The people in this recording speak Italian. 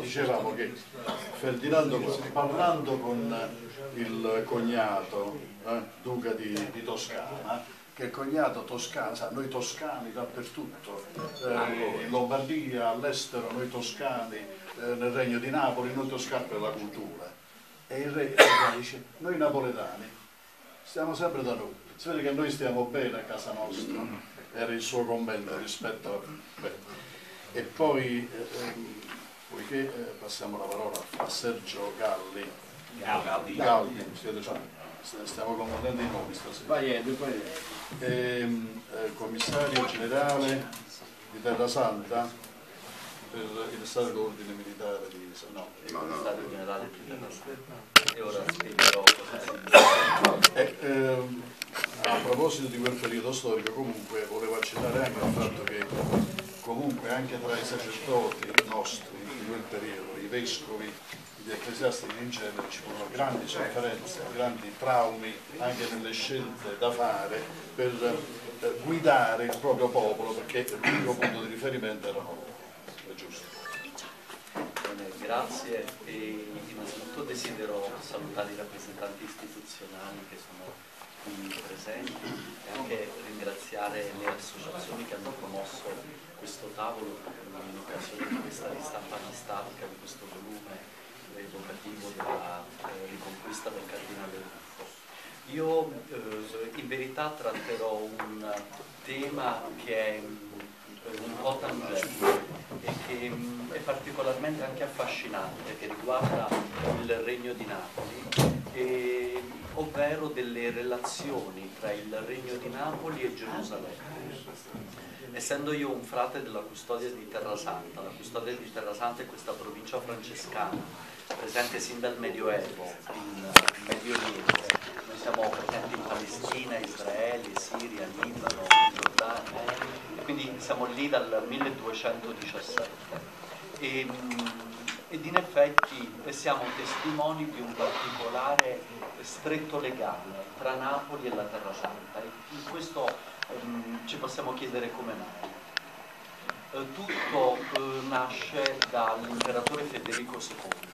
dicevamo che Ferdinando, parlando con il cognato, duca di Toscana, che il cognato toscano, sa, noi toscani dappertutto, in Lombardia, all'estero, noi toscani, nel Regno di Napoli, noi toscani per la cultura. E il re dice, noi napoletani stiamo sempre da noi, si vede che noi stiamo bene a casa nostra, era il suo commento rispetto a... E poi, poiché passiamo la parola a Sergio Galli, stiamo confondendo i nomi stasera, commissario generale di Terra Santa per il Stato dell'Ordine Militare di commissario generale di Terra Santa. E ora spiegherò cosa a proposito di quel periodo storico, comunque volevo accennare anche al fatto che comunque anche tra i sacerdoti nostri di quel periodo, i vescovi, gli ecclesiastici in genere, ci furono grandi sofferenze, grandi traumi anche nelle scelte da fare per guidare il proprio popolo, perché l'unico punto di riferimento erano loro. È giusto. Bene, grazie, e innanzitutto desidero salutare i rappresentanti istituzionali che sono qui presenti e anche ringraziare le associazioni che hanno promosso questo tavolo in occasione di questa ristampa anastatica di questo volume evocativo della riconquista del Cardinale Ruffo. Io in verità tratterò un tema che è un po' tangente e che è particolarmente anche affascinante, che riguarda il Regno di Napoli, ovvero delle relazioni tra il Regno di Napoli e Gerusalemme. Essendo io un frate della Custodia di Terra Santa, la Custodia di Terra Santa è questa provincia francescana presente sin dal Medioevo in Medio Oriente. Noi siamo presenti in Palestina, Israele, Siria, Libano, Giordania, e quindi siamo lì dal 1217 ed in effetti siamo testimoni di un particolare stretto legame tra Napoli e la Terra Santa, e in questo ci possiamo chiedere come mai. Tutto nasce dall'imperatore Federico II,